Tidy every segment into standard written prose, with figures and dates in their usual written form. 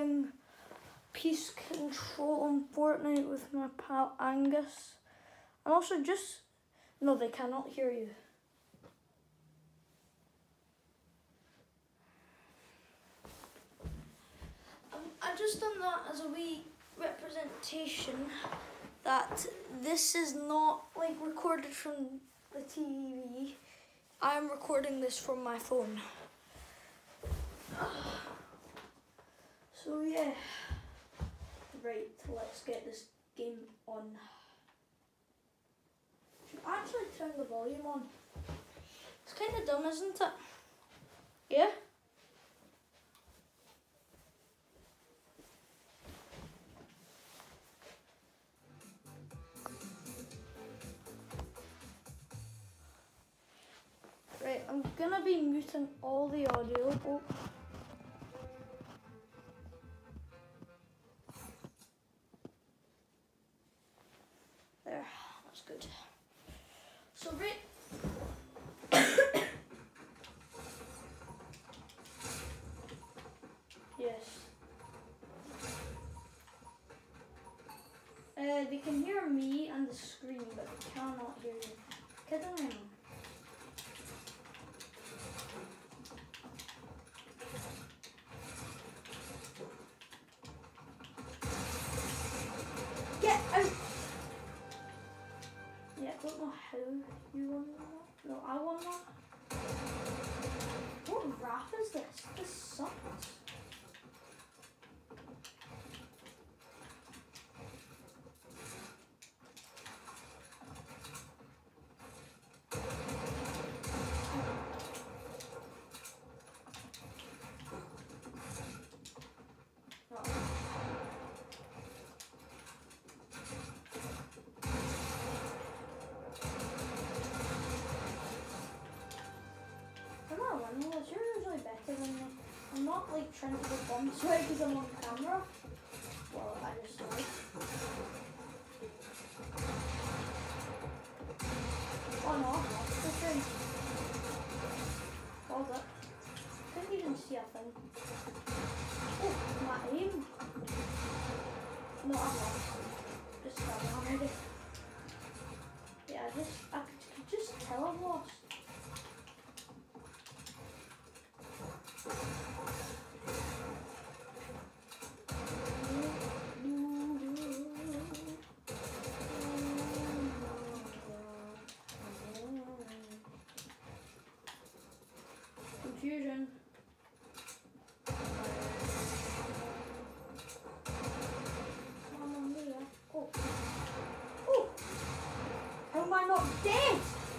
playing Peace Control on Fortnite with my pal Angus. And also just... No, they cannot hear you. I've just done that as a wee representation that this is not like recorded from the TV. I'm recording this from my phone. So yeah, right, let's get this game on. Should actually turn the volume on. It's kind of dumb, isn't it? Yeah? Right, I'm gonna be muting all the audio. Oh. There, that's good. So right. Yes. They can hear me and the screen, but they cannot hear you. Kidding me? Get out! Yeah, I don't know how you won that. No, I won that. What rap is this? This sucks. It's usually better than me. I'm not like trying to go bombs right because I'm on camera. Well, I just like. Oh no, that's the thing. Hold up. Couldn't even see a thing. Oh, my aim. No, I'm lost. Just I'm ready. Yeah, I could just tell I'm lost. Confusion. Oh. Oh. How am I not dead?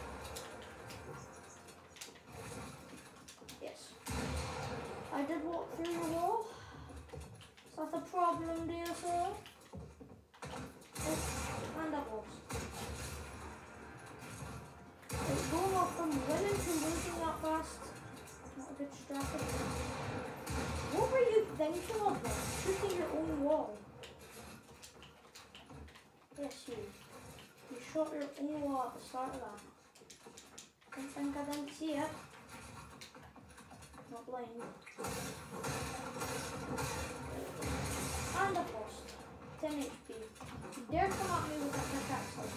Yes. I did walk through the wall. Is that a problem, dear sir? Oh, and I lost. It's going off from winning to losing that fast. Not a good strategy. What were you thinking of then? Shooting your own wall? Yes, you. You shot your own wall at the start of that. Didn't think I didn't see it. Not blind. And a post. 10 HP. You dare come at me with a pickaxe like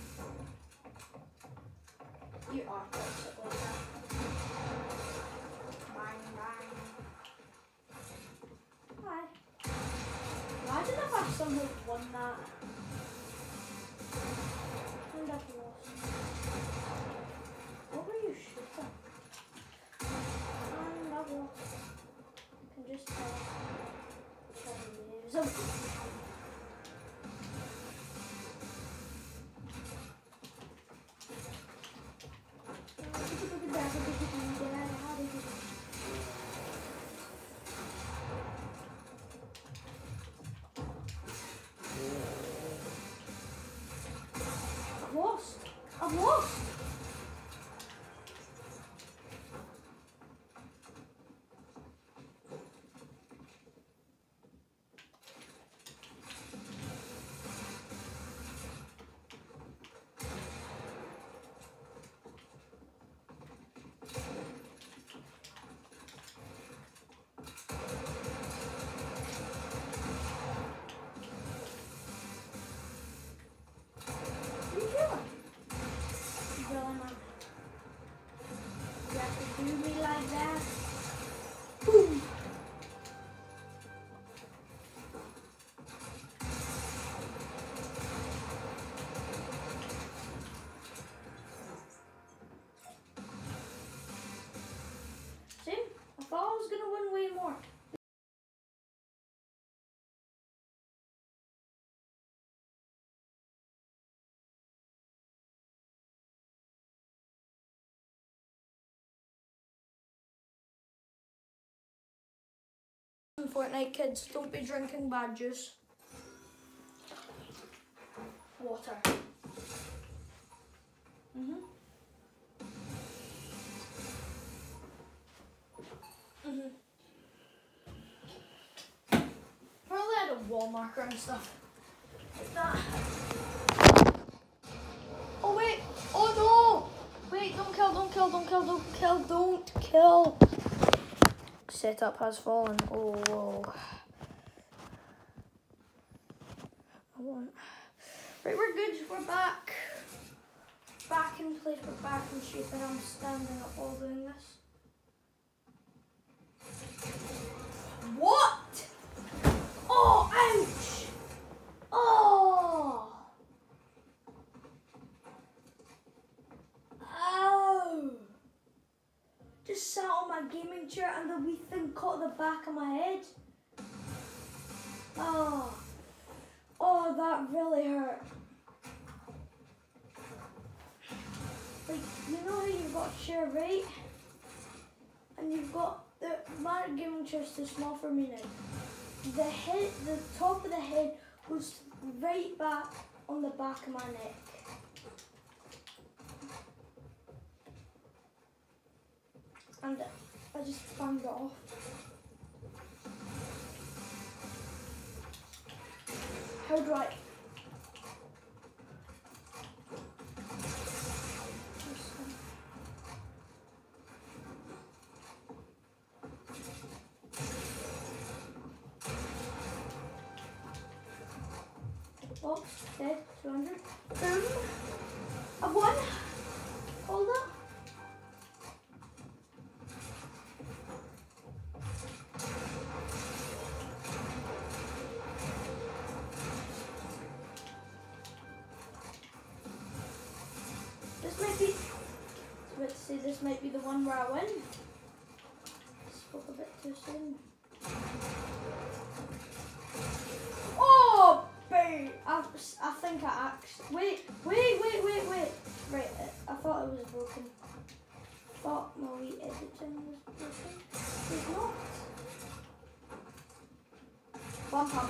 you are toxic like that. Bang, bang. Hi. Imagine if I somehow won that. And I've lost. What were you shooting? And I've lost. I can just tell. So I've lost. Do me like that. Boom. See? I thought I was gonna win way more. Fortnite kids, don't be drinking bad juice. Water. Probably had a wall marker and stuff like that. Oh wait! Oh no! Wait! Don't kill! Don't kill! Don't kill! Don't kill! Don't kill! Setup has fallen. Oh whoa! I won't. Right, we're good. We're back. Back in place. We're back in shape, and I'm standing up while doing this. What? Oh, ouch! Oh! Ow! Just sat on my gaming chair and the wee thing caught the back of my head. Oh. Oh, that really hurt. Like, you know how you've got a chair, right? And you've got my gaming chair is too small for me now. The top of the head was right back on the back of my neck. And I just banged it off. How do I? Oh, dead, 200. Boom. I've won. Hold up. This might be, let's see, this might be the one where I win. Spoke a bit too soon. Oh, babe! I think I actually, wait. Right, I thought it was broken. Thought my wee editing was broken. It's not. One pump.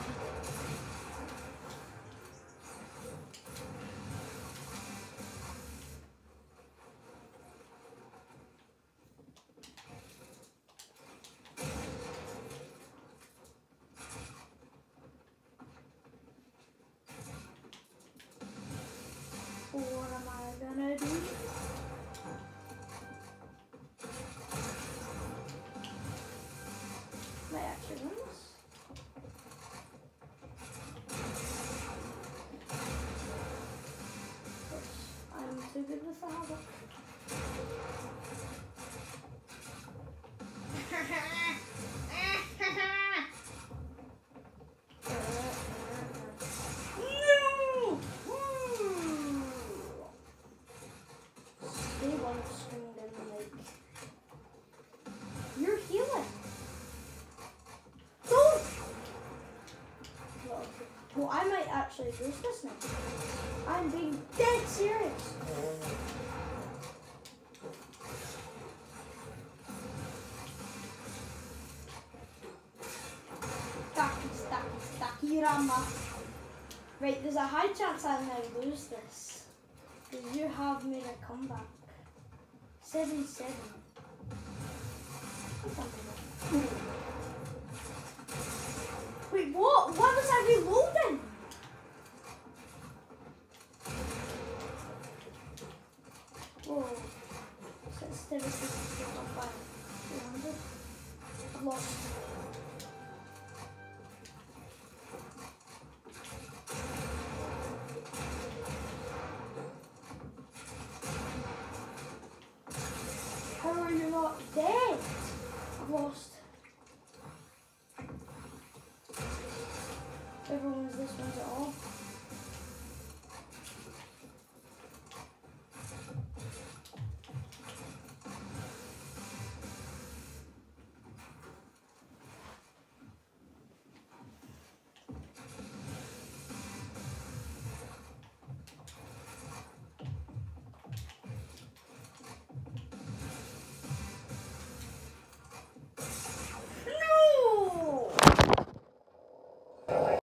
What am I gonna do? My actions. I'm too good with the havoc. You're healing. Don't. Well, I might actually lose this now. I'm being dead serious. Stacky Rama. Right, there's a high chance I now lose this. Because you have made a comeback. 7-7. Wait, what? Why was I reloading? Whoa. Sensitivity is not bad. 200. I've lost. How are you not almost.